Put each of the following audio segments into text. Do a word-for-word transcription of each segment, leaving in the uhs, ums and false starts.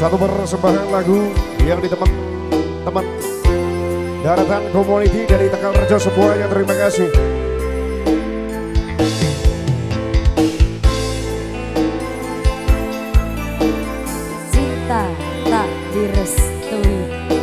Satu persembahan lagu yang di teman-teman Daratan Community dari Tegalrejo semuanya, terima kasih. Cinta tak direstui.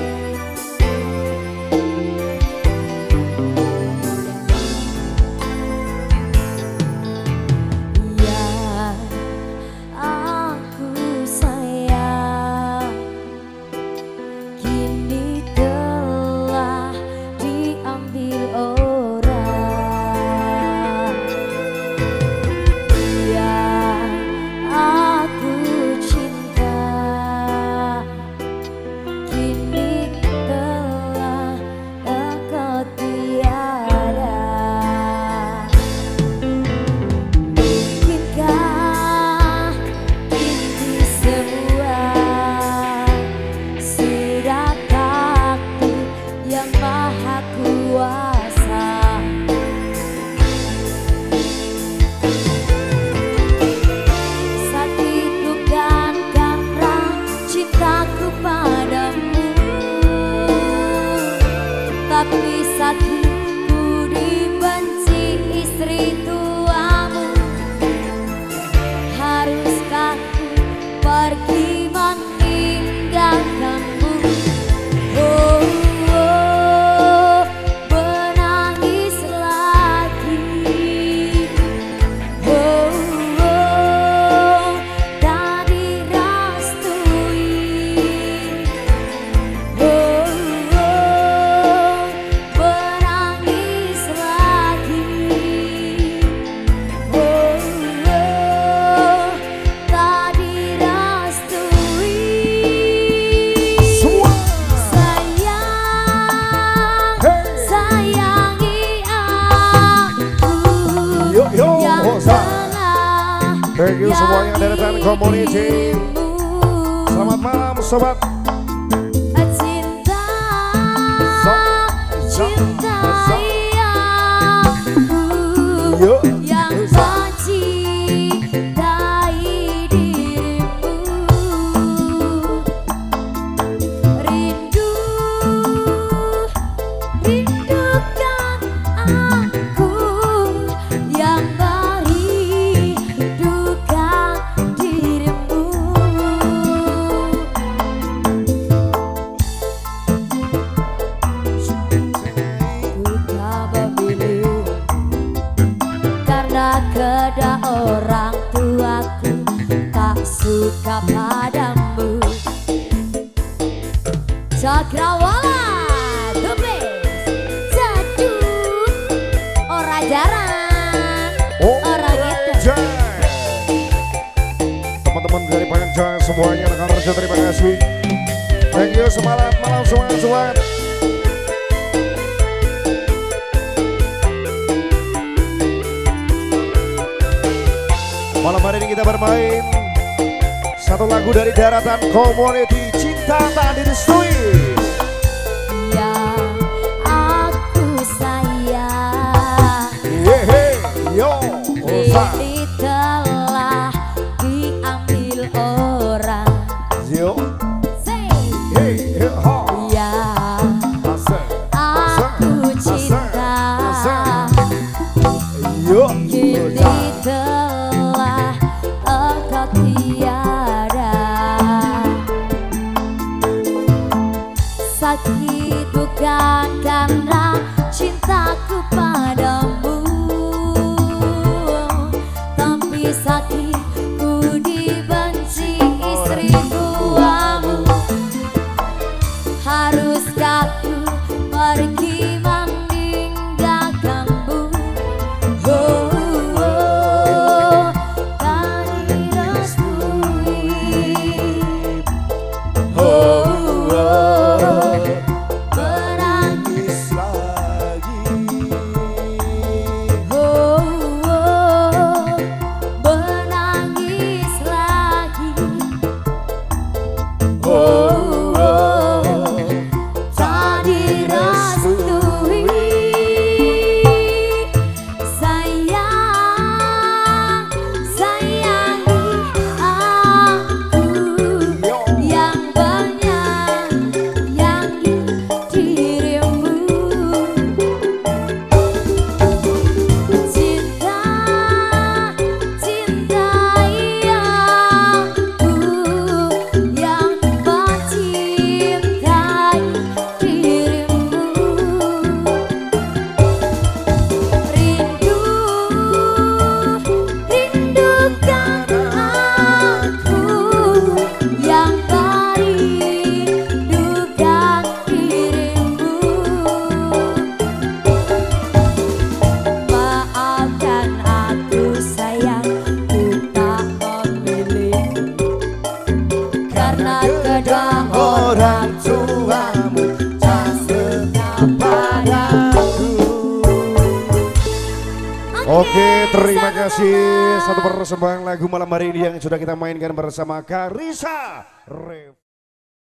Tapi sakitku dibenci istri tuamu. Haruskah ku pergi meninggalkanmu? Oh, oh, menangis lagi. Oh, oh, tak direstui. Oh, thank you semuanya Daratan Community. Selamat malam sobat. Cinta, cinta yang yang mencintai dirimu. Rindu, rindukan aku yang kepada orang tuaku tak suka padamu. Cakrawala Tupi Jadul ora jarang oh, orang itu. Teman-teman dari Panjang semuanya Tegalrejo, terima kasih. Thank you, semangat malam semangat semangat. Malam hari ini kita bermain satu lagu dari Daratan Community, Cinta Tak Direstui. Yang aku sayang, Yeay, yo, ini telah diambil orang. yo, Say, hey, ho, yang asal, aku cinta, yo, kini telah engkau tiada. Sakit bukan karena cintaku padamu, tapi sakitku dibenci istri tuamu. Haruskah ku pergi meninggalkanmu? Oh, oh, tak direstui. Oh, oh, menangis lagi. orang tuamu tak setia padaku. Oke, terima kasih. Satu persembahan lagu malam hari ini yang sudah kita mainkan bersama Karissa Rev.